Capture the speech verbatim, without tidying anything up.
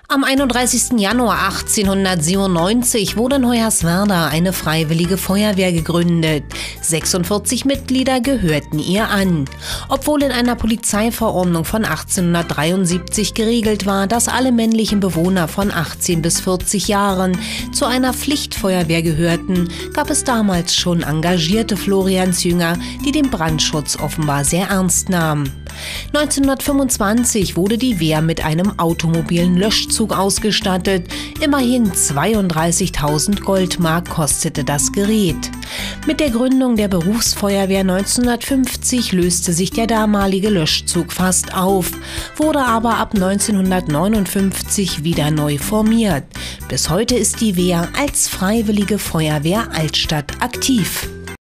Am einunddreißigsten Januar achtzehnhundertsiebenundneunzig wurde in Hoyerswerda eine freiwillige Feuerwehr gegründet. sechsundvierzig Mitglieder gehörten ihr an. Obwohl in einer Polizeiverordnung von achtzehnhundertdreiundsiebzig geregelt war, dass alle männlichen Bewohner von achtzehn bis vierzig Jahren zu einer Pflichtfeuerwehr gehörten, gab es damals schon engagierte Floriansjünger, die den Brandschutz offenbar sehr ernst nahmen. neunzehnhundertfünfundzwanzig wurde die Wehr mit einem automobilen Löschzug ausgestattet. Immerhin zweiunddreißigtausend Goldmark kostete das Gerät. Mit der Gründung der Berufsfeuerwehr neunzehnhundertfünfzig löste sich der damalige Löschzug fast auf, wurde aber ab neunzehnhundertneunundfünfzig wieder neu formiert. Bis heute ist die Wehr als Freiwillige Feuerwehr Altstadt aktiv.